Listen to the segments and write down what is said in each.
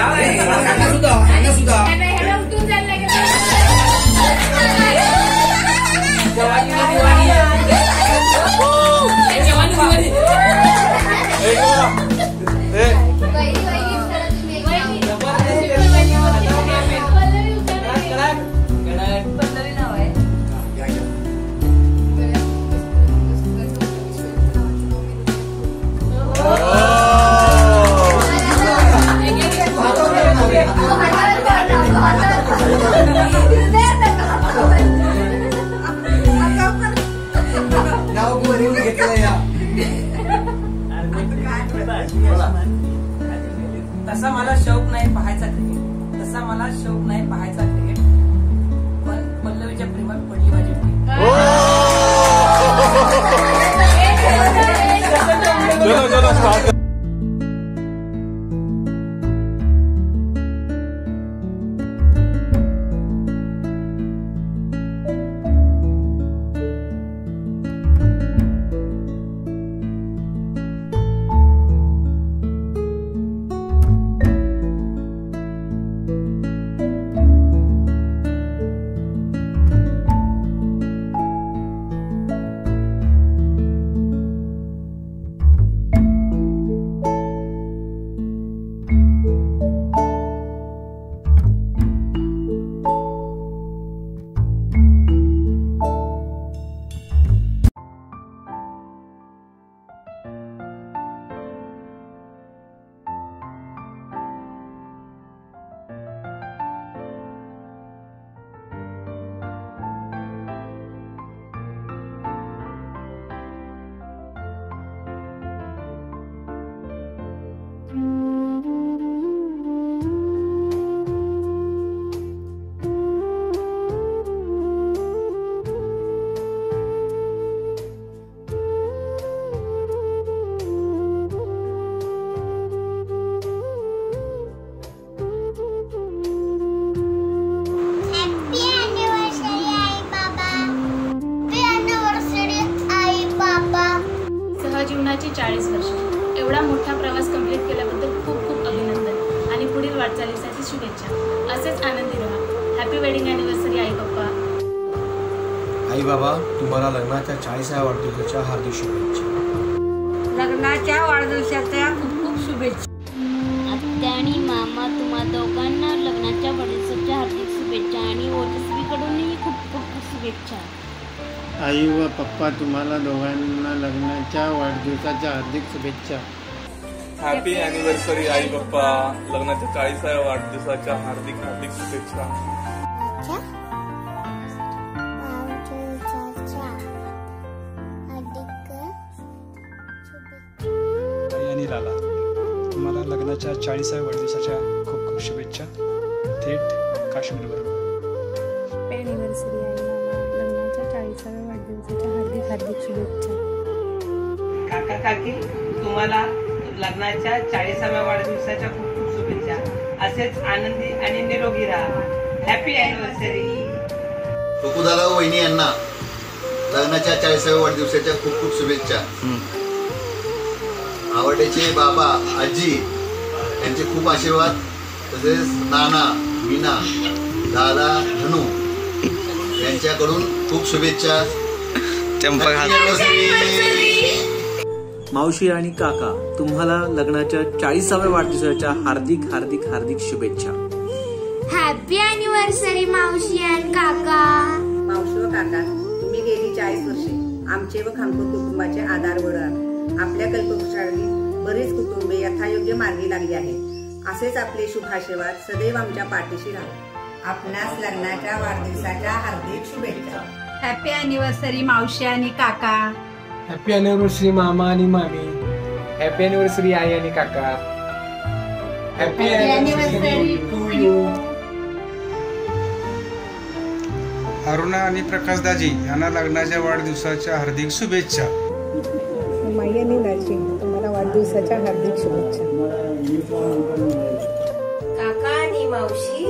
तसा मला शौक नाही पाहायचा क्रिकेट, तसा मला शौक नाही पाहायचा क्रिकेट, पण पल्लवीच्या प्रेमात पडली माझी मुलगी. जीवनाची 40 वर्ष एवढा मोठा प्रवास कंप्लीट केल्याबद्दल खूप खूप अभिनंदन आणि पुढील वाटचालीसाठी शुभेच्छा. असेच आनंदी राहा. हॅपी वेडिंग अॅनिव्हर्सरी आई पप्पा. आई बाबा, तुम्हाला लग्नाच्या 40व्या वाढदिवसाच्या हार्दिक शुभेच्छा. लग्नाच्या वाढदिवसाच्या खूप खूप शुभेच्छा. आत्या आणि मामा, तुम्हा दोघांना लग्नाच्या वाढदिवसाच्या हार्दिक शुभेच्छा आणि ओजस्वीकडूनही खूप खूप शुभेच्छा. आई व पप्पा, तुम्हाला दोघांना लग्नाच्या वाढदिवसाच्या हार्दिक शुभेच्छा. हॅपी अॅनिव्हर्सरी आई पप्पा, लग्नाच्या 40व्या वाढदिवसाच्या हार्दिक हार्दिक शुभेच्छा. आणि लाला, तुम्हाला लग्नाच्या 40व्या वाढदिवसाच्या खूप खूप शुभेच्छा. थेट काश्मीरवरून. हॅपी अॅनिव्हर्सरी आई मामा, लग्नाच्या 40व्या वाढदिवसाच्या हार्दिक हार्दिक शुभेच्छा. काका काकी, तुम्हाला लग्नाच्या 40व्या वाढदिवसाच्या खूप खूप शुभेच्छा. असेच आनंदी आणि निरोगी राहा. Happy anniversary. दादा व वहिनी यांना लग्नाच्या 40व्या वाढदिवसाच्या खूप खूप शुभेच्छा. आवडीचे बाबा आजी यांचे खूप आशीर्वाद, तसेच नाना मीना दादा धनू यांच्याकडून खूप शुभेच्छा. मावशी आणि काका, तुम्हाला लग्नाच्या 40व्या वाढदिवसाच्या हार्दिक हार्दिक हार्दिक शुभेच्छा. हॅपी अॅनिव्हर्सरी मावशी आणि काका. मावशी व काका, तुम्ही गेली 40 वर्षे आमचे व खामपूर कुटुंबाचे आधारवड आहात. आपल्या कल्पवृक्षावरील बरीच कुटुंबे यथायोग्य मार्गी लागली आहेत. असेच आपले शुभाशीर्वाद सदैव आमच्या पाठीशी राहू. आपणास लग्नाच्या वाढदिवसाच्या हार्दिक शुभेच्छा. हॅपी अॅनिव्हर्सरी मावशी आणि काका. हॅपी अॅनिव्हर्सरी मामा आणि मामी. हॅपी अॅनिव्हर्सरी आई आणि काका. Happy anniversary to you. Aruna आणि प्रकाशदाजी यांना लग्नाच्या वाढदिवसाच्या हार्दिक शुभेच्छा. माई आणि दाजी, तुम्हाला वाढदिवसाच्या हार्दिक शुभेच्छा. काका आणि मावशी,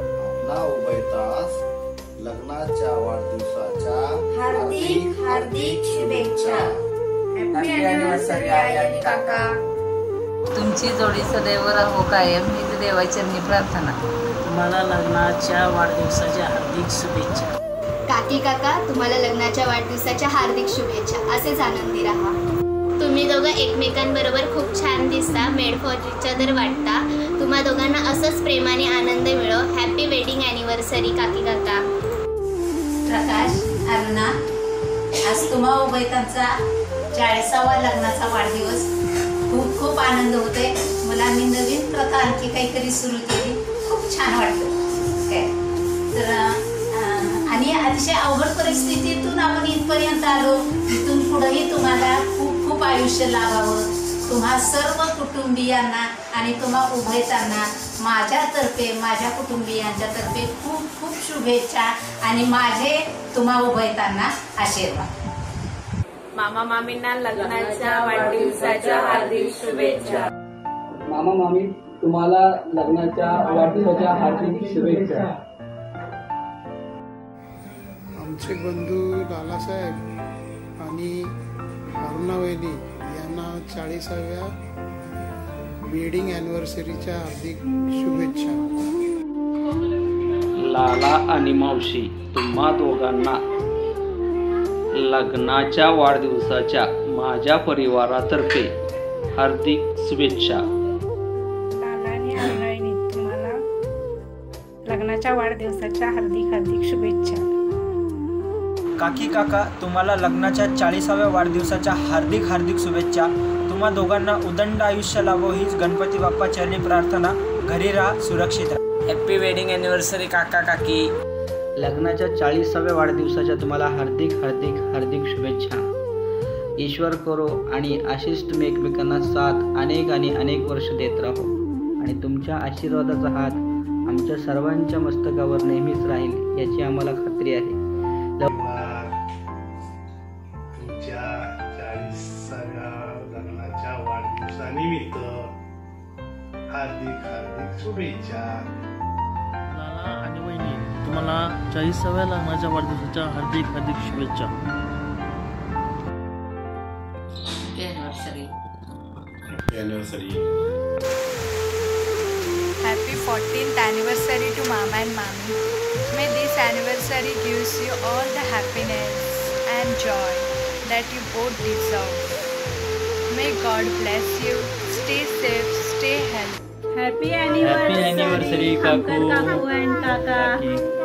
लग्नाच्या वाढदिवसाच्या हार्दिक हार्दिक शुभेच्छा. हॅपी अॅनिव्हर्सरी आई आणि काका. तुमची जोडी सदैव राहो कायम हीच देवाचरणी प्रार्थना. तुम्हाला लग्नाच्या वाढदिवसाच्या हार्दिक शुभेच्छा. काकी काका तुम्हाला लग्नाच्या वाढदिवसाच्या हार्दिक शुभेच्छा. असेच आनंदी राहा. तुम्ही दोघं एकमेकांबरोबर खूप छान दिसता, मेड फॉर इच अदर वाटता. तुम्हा दोघांना असंच प्रेमाने आनंद मिळो. हॅपी वेडिंग ॲनिव्हर्सरी काकी काका. प्रकाश, अरुणा, आज तुम्हा उभयतांचा 40वा लग्नाचा वाढदिवस. खूप खूप आनंद होतोय. मुलांनी नवीन प्रथा आणखी काहीतरी सुरू केली. खूप छान वाटतं काय तर आणि अतिशय अवघड परिस्थितीतून आपण इथपर्यंत आलो. इथून पुढेही तुम्हाला खूप खूप आयुष्य लाभावं. तुम्हा सर्व कुटुंबियांना आणि तुम्हा उभयतांना माझ्यातर्फे माझ्या कुटुंबियांच्यातर्फे खूप खूप शुभेच्छा आणि माझे तुम्हा उभयतांना आशीर्वाद. मामा मामींना लग्नाच्या वाढदिवसाच्या हार्दिक शुभेच्छा. मामा मामी तुम्हाला लग्नाच्या वाढदिवसाच्या हार्दिक शुभेच्छा. आमचे बंधू लालासाहेब आणि अरुणा वहिनी यांना 40व्या वेडिंग ॲनिव्हर्सरीच्या हार्दिक शुभेच्छा. लाला आणि मावशी तुम्हा दोघांना लग्नाच्या वाढदिवसाच्या माझ्या परिवारातर्फे हार्दिक शुभेच्छा. लाला आणि अरुणाईनी तुम्हाला लग्नाच्या वाढदिवसाच्या हार्दिक हार्दिक शुभेच्छा. काकी काका तुम्हाला लग्नाच्या 40व्या वाढदिवसाच्या हार्दिक हार्दिक शुभेच्छा. तुम्हा दोघांना उदंड आयुष्य लाभो हीच गणपती बाप्पा चरणी प्रार्थना. घरी राहा, सुरक्षित राहा. हॅपी वेडिंग ॲनिव्हर्सरी काका काकी. लग्नाच्या 40व्या वाढदिवसाच्या तुम्हाला हार्दिक हार्दिक हार्दिक शुभेच्छा. ईश्वर करो आणि आशिष तुम्ही एकमेकांना साथ अनेक आणि अनेक वर्ष देत राहो आणि तुमच्या आशीर्वादाचा हात आमच्या सर्वांच्या मस्तकावर नेहमीच राहील याची आम्हाला खात्री आहे. तुमच्या 40व्या लग्नाच्या वाढदिवसानिमित्त हार्दिक हार्दिक शुभेच्छा. लाला आणि वहिनी तुम्हाला 40व्या लग्नाच्या वाढदिवसाच्या हार्दिक हार्दिक शुभेच्छा. Happy 14th anniversary to Mama and Mami. May this anniversary gives you all the happiness and joy that you both deserve. May God bless you. Stay safe, stay healthy. Happy anniversary, काकू and Kaka.